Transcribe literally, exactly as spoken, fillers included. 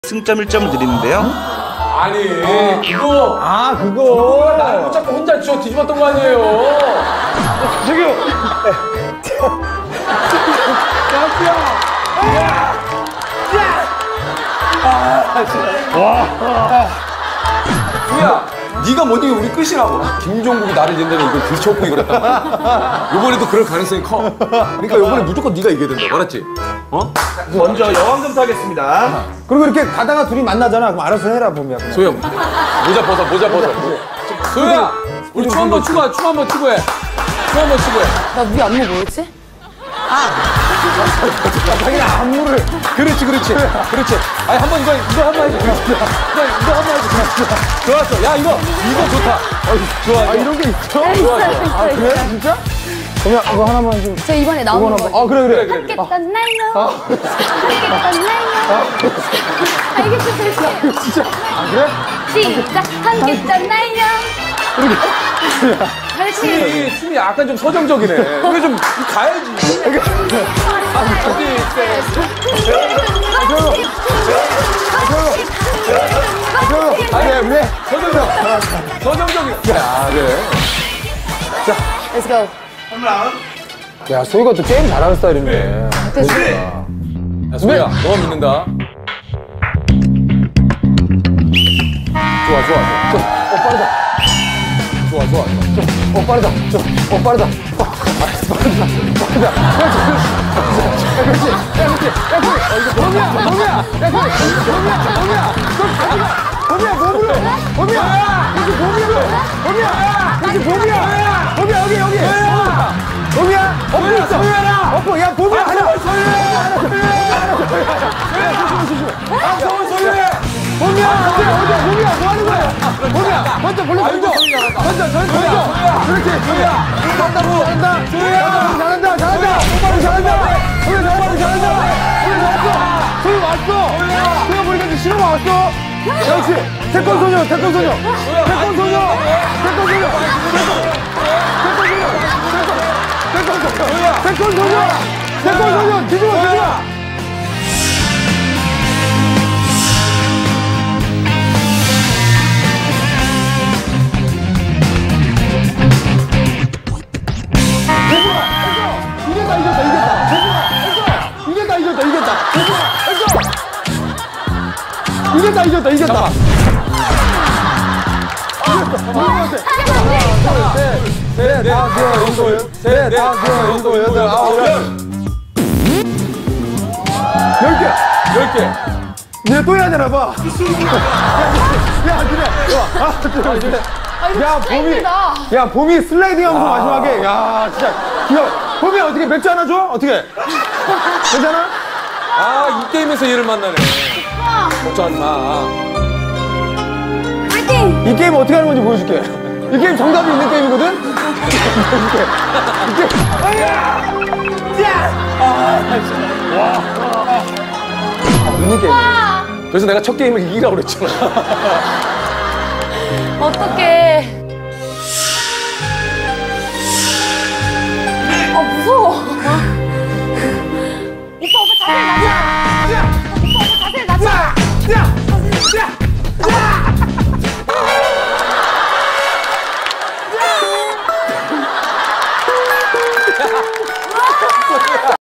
승점 일 점을 드리는데요. 아니 그거 아 그거 날 못 잡고 혼자 저 뒤집었던 거 아니에요? 저기요. 야, 네가 못 이겨 우리 끝이라고. 김종국이 나를 이긴다면 이걸 들쳐오고 이거랬다. 이번에도 그럴 가능성이 커. 그러니까 이번에 무조건 네가 이겨야 된다. 알았지? 어? 먼저 여왕검사 하겠습니다. 그리고 이렇게 가다가 둘이 만나잖아. 그럼 알아서 해라 봄이야. 그냥. 소영 모자 벗어 모자 벗어. 소영아 우리 춤 한번 추고 춤 한번 추고해. 춤 한번 추고해. 나 위에 안무 뭐였지? 자기는 안무를. 그렇지 그렇지 그렇지. 아니 한번 이거 이거 한번 해줘. 이거 이거 한번 해줘. 좋았어. 야 이거 이거 좋다. 어, 좋아. 아 이런 게 있어? 있어요, 있어요, 아 그래? 있어요. 진짜? 봄이야 이거 하나만 좀. 저 이번에 나오는 이거 거. 하나만. 아 그래 그래. 그래, 함께 떴나요? 함께 떴나요? 알겠어, 진짜. 아 그래? 시작! 함께 떴나요? 그렇지. 춤이 춤이 약간 좀 서정적이네. 그래 좀 가야지. 아 그래 그래. 서정적. 서정적이. 야 그래. Let's go. 야 소희가 또 게임 잘하는 스타일인데. 야 소희야 너가 믿는다. 좋아 좋아 좋아. 어 빠르다. 좋아 좋아. 어 빠르다. 저, 어 빠르다. 어, 빠르다. 빠르다. 그렇지. 야 그렇지. 야 그렇지. 어 이거 봄이야. 봄이야. 야 그래. 봄이야. 봄이야. 봄이야. 뭐 불러? 봄이야. 여기 봄이야. 봄이야. 여기 봄이야. 봄이야 여기 여기. 봄이야. 어플 있어. 어플. 야 봄이야. 하나. 하나. 조심해 조심해. 아 저거 소유해. 봄이야. 어디 어디 봄이야. 뭐 하는 거야? 봄이야. 먼저 불러. 먼저. 먼저 먼저. 그렇지. 봄이야. 잘한다. 잘한다. 잘한다. 잘한다. 잘한다. 오빠는 잘한다. 소유 오빠는 잘한다. 소유 왔어. 소유 왔어. 소유 보니까 이제 신호가 왔어. 역시 태권 소녀. 태권 소녀. 태권 소녀. 태권 소녀. 태권 소녀. 태권 소녀. 태권 소녀. 태권 소녀. 뒤집어 뒤집어. 이겼다 이겼다 이겼다 이겼다 이겼다 이겼다 이겼다 이겼다 셋다 기어 일곱 셋다 기어 일곱 여덟 아홉 열 개 열 개. 니네 또 해야 되나 봐. 야 니네 아 니네 야 봄이 야 봄이 슬라이딩 하면서 마지막에 야 진짜 귀여워. 봄이 어떻게 맥주 하나 줘? 어떻게? 괜찮아? 아 이 게임에서 얘를 만나네. 걱정하지 마. 파이팅! 이 게임 어떻게 하는 건지 보여줄게. 이 게임 정답이 있는 게임이거든? 보여줄게. 이 게임. 와. 있는 게임. 그래서 내가 첫 게임을 이기라고 그랬잖아. 어떡해.